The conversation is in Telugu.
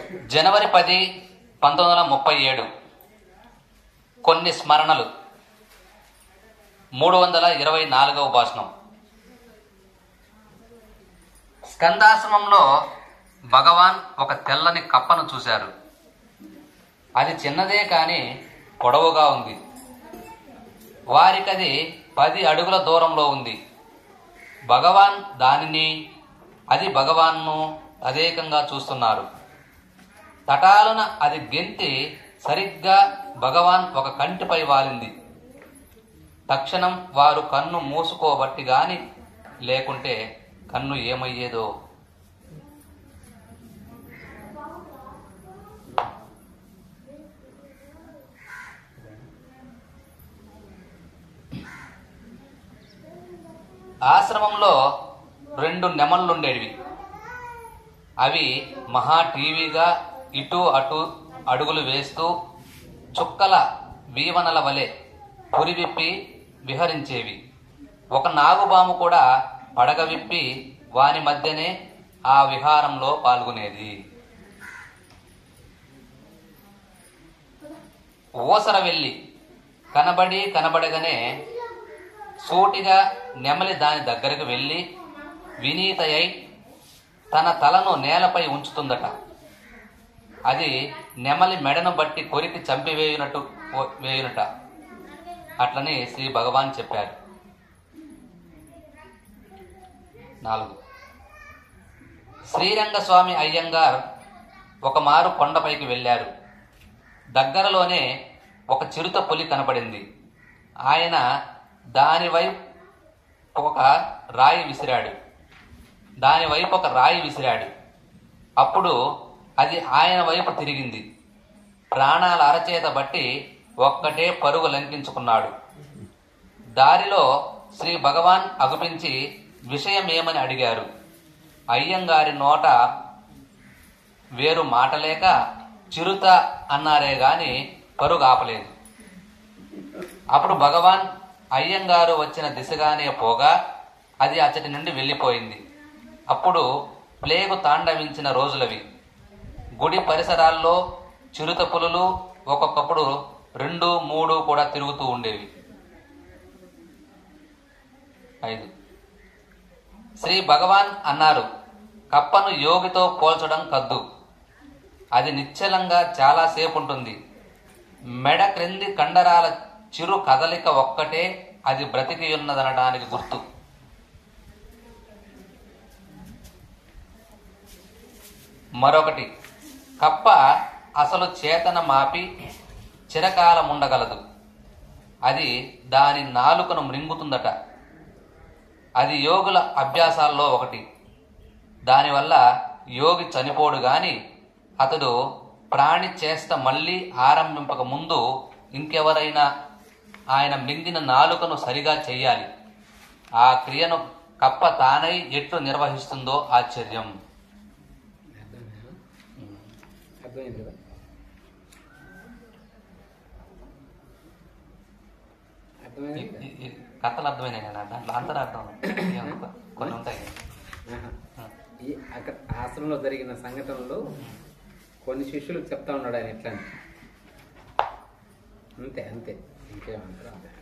జనవరి 10, 1937 కొన్ని స్మరణలు. 324వ భాషణం. స్కందాశ్రమంలో భగవాన్ ఒక తెల్లని కప్పను చూశారు. అది చిన్నదే కాని పొడవుగా ఉంది. వారికది 10 అడుగుల దూరంలో ఉంది. భగవాన్ దానిని, అది భగవాన్ను తదేకంగా చూస్తున్నారు. తటాలున అది గెంతి సరిగ్గా భగవాన్ ఒక కంటిపై వాలింది. తక్షణం వారు కన్ను మూసుకోబట్టి గాని, లేకుంటే కన్ను ఏమయ్యేదో. ఆశ్రమంలో 2 నెమళ్ళుండేవి. అవి మహా టీవీగా ఇటు అటు అడుగులు వేస్తూ చుక్కల వీవనల వలె పురివిప్పి విహరించేవి. ఒక నాగుబాము కూడా పడగ విప్పి వాని మధ్యనే ఆ విహారంలో పాల్గొనేది. ఓసర వెళ్ళి కనబడగానే సూటిగా నెమలి దాని దగ్గరకు వెళ్ళి వినీతయై తన తలను నేలపై ఉంచుతుందట. అది నెమలి మెడను బట్టి కొరికి వేయునట. అట్లని శ్రీ భగవాన్ చెప్పారు. 4. శ్రీరంగస్వామి అయ్యంగార్ ఒకమారు కొండపైకి వెళ్ళారు. దగ్గరలోనే ఒక చిరుత పులి కనపడింది. ఆయన దానివైపు ఒక రాయి విసిరాడు. అప్పుడు అది ఆయన వైపు తిరిగింది. ప్రాణాల అరచేత బట్టి ఒక్కటే పరుగు లంకించుకున్నాడు. దారిలో శ్రీ భగవాన్ అగుపించి విషయమేమని అడిగారు. అయ్యంగారి నోట వేరు మాటలేక చిరుత అన్నారే గాని పరుగు ఆపలేదు. అప్పుడు భగవాన్ అయ్యంగారు వచ్చిన దిశగానే పోగా అది అచ్చటి నుండి వెళ్ళిపోయింది. అప్పుడు ప్లేగు తాండవించిన రోజులవి. గుడి పరిసరాల్లో చిరుత పులులు ఒక్కొక్కప్పుడు 2, 3 కూడా తిరుగుతూ ఉండేవి. 5. శ్రీ భగవాన్ అన్నారు, కప్పను యోగితో పోల్చడం కద్దు. అది నిశ్చలంగా చాలాసేపు ఉంటుంది. మెడ క్రింది కండరాల చిరు కదలిక ఒక్కటే అది బ్రతికి ఉన్నదనడానికి గుర్తు. మరొకటి, కప్ప అసలు చేతన మాపి చిరకాలముండగలదు. అది దాని నాలుకను మృంగుతుందట. అది యోగుల అభ్యాసాల్లో ఒకటి. దానివల్ల యోగి చనిపోడు గాని అతడు ప్రాణి చేష్ట మళ్లీ ఆరంభింపక ముందు ఇంకెవరైనా ఆయన మింగిన నాలుకను సరిగా చెయ్యాలి. ఆ క్రియను కప్ప తానై ఎట్లు నిర్వహిస్తుందో ఆశ్చర్యం. కథలు అర్థమైనా దాంట్లో అంతరార్థం కొన్ని ఉంటాయి. అక్కడ ఆశ్రమంలో జరిగిన సంఘటనలు కొన్ని శిష్యులకు చెప్తా ఉన్నాడు ఆయన. ఎట్లా అంతే ఇంకేమంటారు.